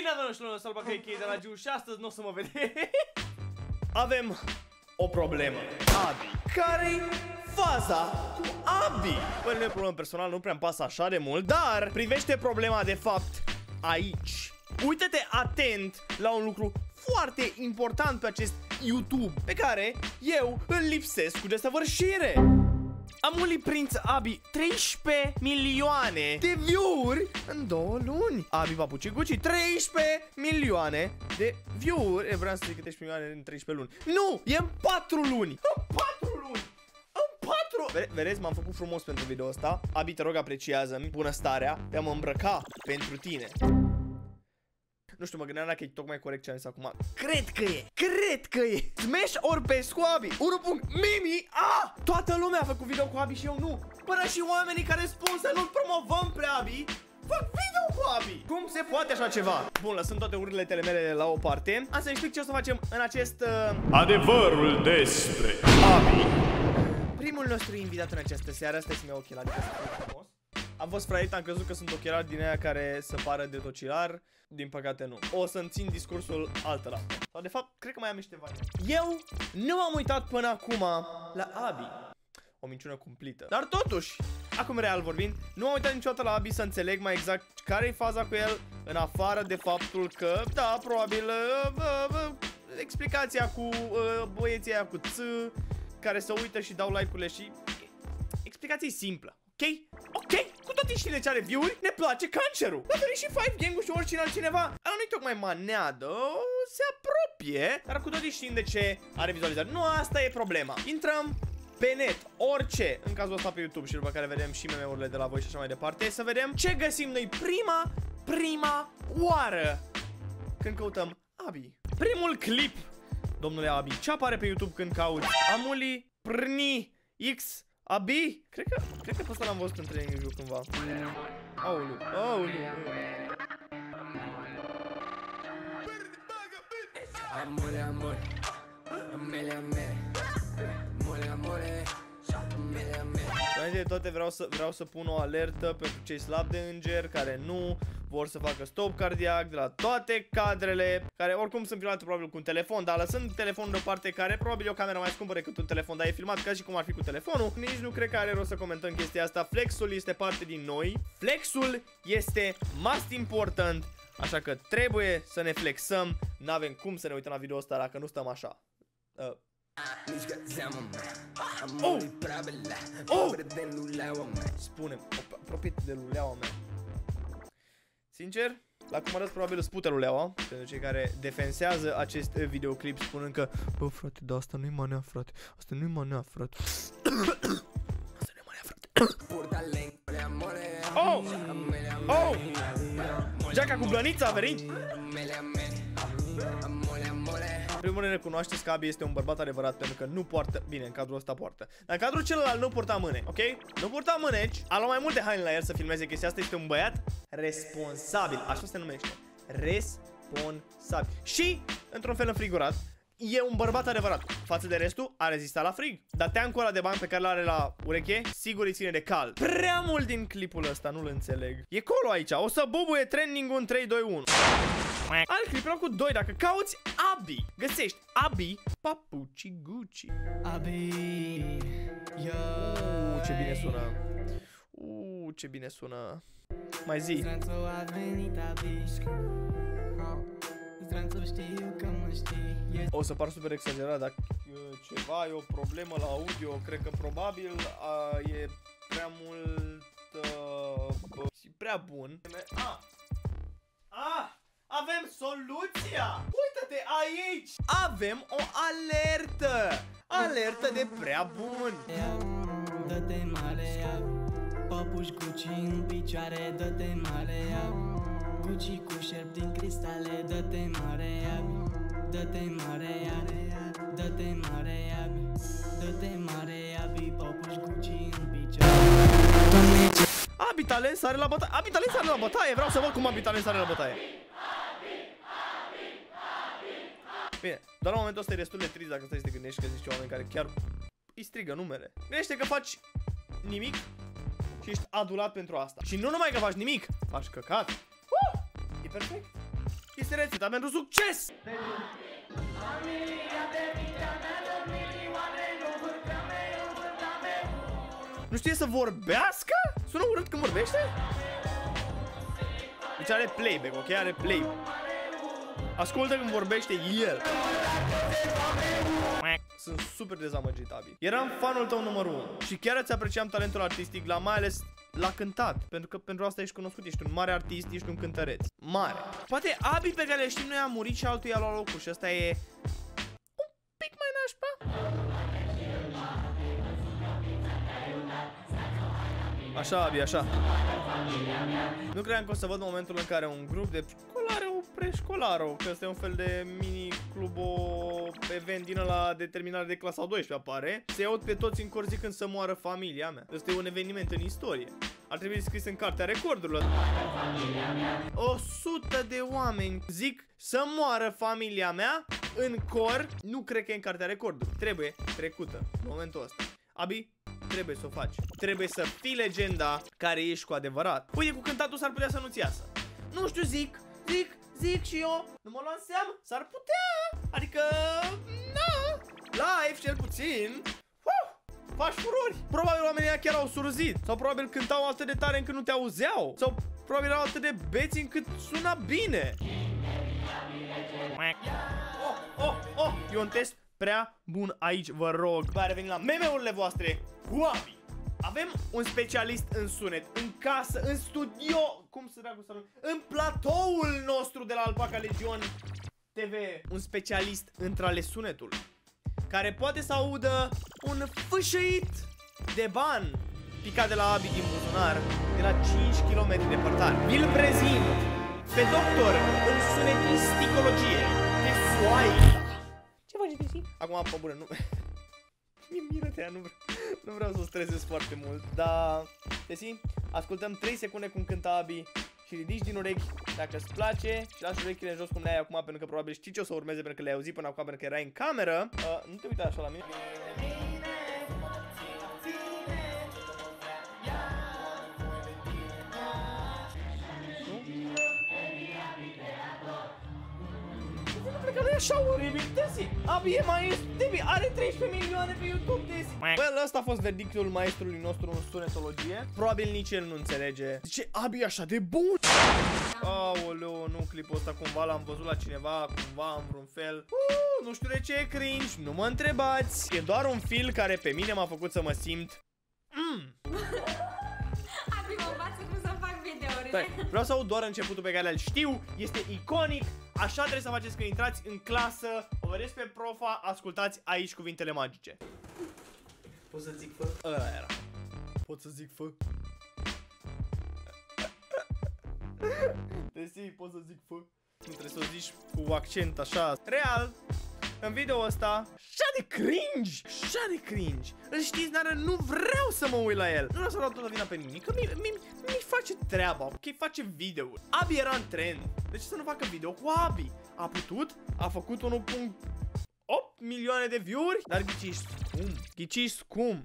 Bine avem și noi Salbacăi de la Giu și astăzi nu o să mă vede. Avem o problemă. Abi. Care-i faza cu Abi? Păi nu e problemă personală, nu prea-mi pasă așa de mult, dar privește problema de fapt aici. Uită-te atent la un lucru foarte important pe acest YouTube, pe care eu îl lipsesc cu desăvârșire. Amuli Prinț Abi 13 milioane de view-uri în 2 luni. Abi Papuci Gucci 13 milioane de view-uri. Vreau să zic că 13 milioane în 13 luni. Nu, e în 4 luni. În 4 luni. În 4. Vedeți, m-am făcut frumos pentru video ăsta. Abi, te rog, apreciază-mi bunăstarea. Te-am îmbrăca pentru tine. Nu știu, mă gândeam dacă e tocmai corect ce am zis acum. Cred că e. Cred că e. Smash or pass cu Abi. 1. Mimi. Toată lumea a făcut video cu Abi și eu nu. Până și oamenii care spun să nu-l promovăm pe Abi fac video cu Abi. Cum se poate așa ceva? Bun, lăsând toate urletele mele la o parte, am să explic ce o să facem în acest adevărul despre Abi. Primul nostru invitat în această seară. Stai să-mi iau ochelari ca să fiu frumos. Am fost fraiet, am crezut că sunt ochelari din aia care să pară de tocilar. Din păcate nu. O să-mi țin discursul altora. Sau de fapt, cred că mai am niște variante. Eu nu m-am uitat până acum la Abi. O minciună cumplită. Dar totuși, acum real vorbind, nu m-am uitat niciodată la Abi să înțeleg mai exact care-i faza cu el, în afară de faptul că, da, probabil explicația cu băieții aia cu ț, care se uită și dau like-urile și explicația e simplă. Ok, cu toate știrile ce are view-uri, ne place cancerul. La fel și 5 Gang-ul și oricine altcineva. Ala nu-i tocmai maneadă, se apropie. Dar cu toate știm de ce are vizualizări. Nu asta e problema. Intrăm pe net, orice, în cazul ăsta pe YouTube și după care vedem și meme-urile de la voi și așa mai departe, să vedem ce găsim noi prima oară când căutăm Abi. Primul clip, domnule Abi, ce apare pe YouTube când cauți Amuli Prni X Abi? Cred că pe ăsta l-am văzut în training view cândva. Aulu. De toate vreau să pun o alertă pentru cei slabi de înger care nu vor să facă stop cardiac de la toate cadrele care oricum sunt filmate probabil cu un telefon, dar lăsând telefonul deoparte, care probabil e o cameră mai scumpă decât un telefon, dar e filmat ca și cum ar fi cu telefonul. Nici nu cred că are rost să comentăm chestia asta. Flexul este parte din noi. Flexul este must important, așa că trebuie să ne flexăm. N-avem cum să ne uităm la video ăsta dacă nu stăm așa. Spune-mi, apropie-te de luleaua mea. Sincer, la cum arăți probabil spute luleaua, pentru cei care defensează acest videoclip spunând că bă frate, da, asta nu-i manea, frate. Asta nu-i manea, frate. Asta nu-i manea, frate. Geaca cu blănița a venit. În primul rând recunoașteți că Abi este un bărbat adevărat pentru că nu poartă, bine, în cadrul ăsta poartă, dar în cadrul celălalt nu purta mâne, ok? Nu purta mâneci, a luat mai multe haine la el să filmeze chestia asta, este un băiat responsabil, așa se numește, responsabil. Și, într-un fel înfrigurat, e un bărbat adevărat. Față de restul, a rezistat la frig. Dar teancul ăla de bani pe care l-are la ureche, sigur îi ține de cald. Prea mult din clipul ăsta, nu-l înțeleg. E colo aici, o să bubuie trending-ul în 3, 2, 1. Alt clip cu 2, dacă cauți Abi, găsești Abi Papuci Gucci. Abi, ce bine sună. Ce bine sună. Mai zi. O să par super exagerat, dacă ceva e o problemă la audio, cred că probabil e prea mult prea bun. Avem soluția! Uită-te aici! Avem o alertă! Alertă de prea bun! Dă-te mare, papuci Gucci în picioare, dă-te mare, Gucci cu șerp din cristale, dă-te mare, dă-te mare, dă-te mare, dă-te mare, papuci Gucci în picioare. Abi Talent sare la bătaie! Abi Talent sare la bătaie! Vreau să văd cum Abi Talent sare la bătaie! Bine, doar la momentul ăsta e destul de trist dacă stai să te gândești că zici oameni care chiar îi strigă numele. Gândește că faci nimic și ești adulat pentru asta. Și nu numai că faci nimic, faci căcat. E perfect. este rețeta pentru succes! Nu știe să vorbească? Sună urât când vorbește? Deci are playback, ok? Are playback. Ascultă când vorbește el. Sunt super dezamăgit, Abi. Eram fanul tău numărul 1 și chiar îți apreciam talentul artistic, mai ales la cântat. Pentru că pentru asta ești cunoscut, ești un mare artist, ești un cântăreț. Mare. Poate Abi pe care le știm noi a murit și altul i-a luat locul și ăsta e un pic mai nașpa. Așa, Abi, așa. Nu credeam că o să văd momentul în care un grup de școlare o preșcolară, că ăsta e un fel de mini-club, o event din ăla de terminare de clasa 12 apare, se iau pe toți în cor zicând să moară familia mea. Ăsta e un eveniment în istorie. Ar trebui scris în cartea recordurilor. 100 de oameni zic să moară familia mea în cor. Nu cred că e în cartea recordurilor. Trebuie trecută în momentul ăsta. Abi, trebuie să o faci. Trebuie să fii legenda care ești cu adevărat. Uite, cu cântatul s-ar putea să nu-ți iasă. Nu știu, zic și eu. Nu mă luam seama, s-ar putea. Adică, na, live cel puțin. Faci furori. Probabil oamenii chiar au surzit. Sau probabil cântau atât de tare încât nu te auzeau. Sau probabil erau atât de beți încât suna bine. E un test prea bun aici, vă rog. Vai reveni la meme-urile voastre cu Abi. Avem un specialist în sunet, în casă, în studio, cum să dracu să nu, în platoul nostru de la Alpaca Legion TV. Un specialist între ale sunetului, care poate să audă un fâșăit de bani picat de la Abi din buzunar, de la 5 km departare. Vi-l prezint pe doctor în sunetisticologie, de Soaila. Ce faci, Tesi? Acum, pe bună, nu... Miră-te, nu vreau să o stresez foarte mult. Dar, Tesi, ascultăm 3 secunde cum cântă Abi și ridici din urechi dacă îți place și lași urechile în jos cum le ai acum, pentru că probabil știi ce o să urmeze, pentru că le-ai auzit până acum, pentru că erai în cameră. Nu te uita așa la mine. Că nu e așa oribil, Tesi. Abi e maestru, Debi are 13 milioane pe YouTube, Tesi. Well, ăsta a fost verdictul maestrului nostru în sunetologie. Probabil nici el nu înțelege. Zice, Abi e așa de bun. Aoleu, nu, clipul ăsta cumva l-am văzut la cineva, cumva în vreun fel. Nu știu de ce e cringe, nu mă întrebați. E doar un fil care pe mine m-a făcut să mă simt Abi mă învață cum să fac videourile. Vreau să aud doar începutul pe care îl știu. Este iconic. Așa trebuie să faceți când intrați în clasă. O vedeți pe profa, ascultați aici cuvintele magice. Pot să zic fă? Ăla era. Pot să zic fă? Desi, pot să zic fă? Nu trebuie să o zici cu accent așa real. În video ăsta, așa de cringe. Așa de cringe. Îl știți, dar nu vreau să mă uit la el. Nu vreau să vreau toată vina pe nimic. Că mi face treaba, ok? Face video. Abi era în trend. De ce să nu facă video cu Abi? A putut? A făcut 1,8 milioane de view-uri? Dar ghiciți cum? Ghiciți cum?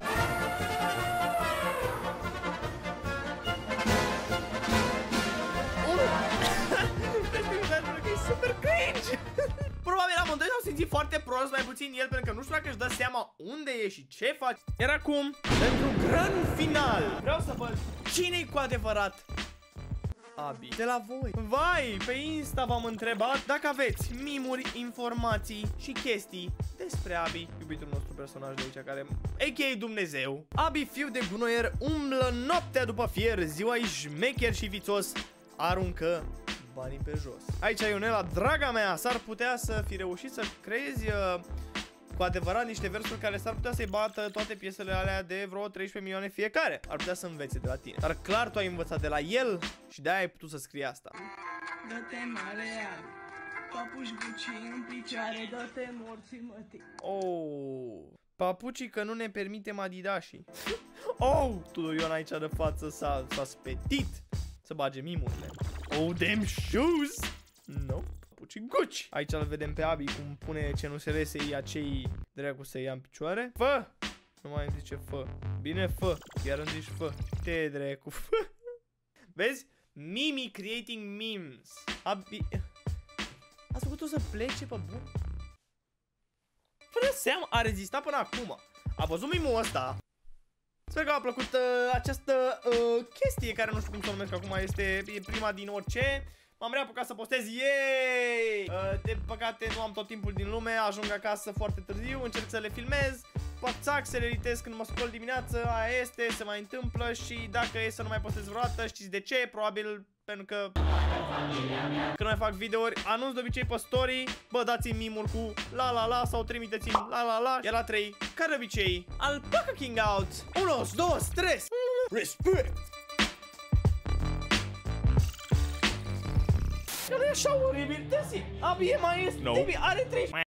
E super cringe. Probabil amândoi s-au simțit foarte prost, mai puțin el, pentru că nu știu dacă își dă seama unde e și ce face. Iar acum, pentru grand final, vreau să văd cine-i cu adevărat Abi de la voi. Vai, pe Insta v-am întrebat dacă aveți mimuri, informații și chestii despre Abi, iubitul nostru personaj de aici, care a.k.a. Dumnezeu. Abi, fiu de gunoier, umblă noaptea după fier, ziua e șmecher și vițos, aruncă banii pe jos. Aici, Ionela, draga mea, s-ar putea să fi reușit să creezi cu adevărat niște versuri care s-ar putea să-i bată toate piesele alea de vreo 13 milioane fiecare. Ar putea să învețe de la tine. Dar clar tu ai învățat de la el și de-aia ai putut să scrii asta. Dă-te mare, papuși Gucci în picioare, dă-te morții mătii. Oh, papucii că nu ne permitem adidașii. Oh, Tudor Ion aici de față s-a spetit să bage mimurile. Oh, damn shoes! No, papucii Gucci. Aici îl vedem pe Abi cum pune CNUSR să ia cei dracu să ia în picioare. Fă! Nu mai îmi zice fă. Bine, fă. Iar îmi zici fă. Te dracu, fă. Vezi? Mimi creating memes. Abi... o să plece pe bun? Fără seamă, a rezistat până acum. A văzut mimul ăsta. Sper că v-a plăcut această chestie care nu știu cum să o numesc acum, e prima din orice. M-am reapucat să postez, yay! De păcate nu am tot timpul din lume, ajung acasă foarte târziu, încerc să le filmez, pac-țac, să le editez când mă scol dimineață, aia este, se mai întâmplă și dacă e să nu mai postez vreodată, știți de ce? Probabil pentru că când mai fac videouri, anunț de obicei pe story, bă, dați-mi mimul cu la la la sau trimiteți-mi la la la, iar la 3, ca de obicei, Alpaca King out! 1, 2, 3, respect! Că nu e așa oribil, Abi e mai este, are 3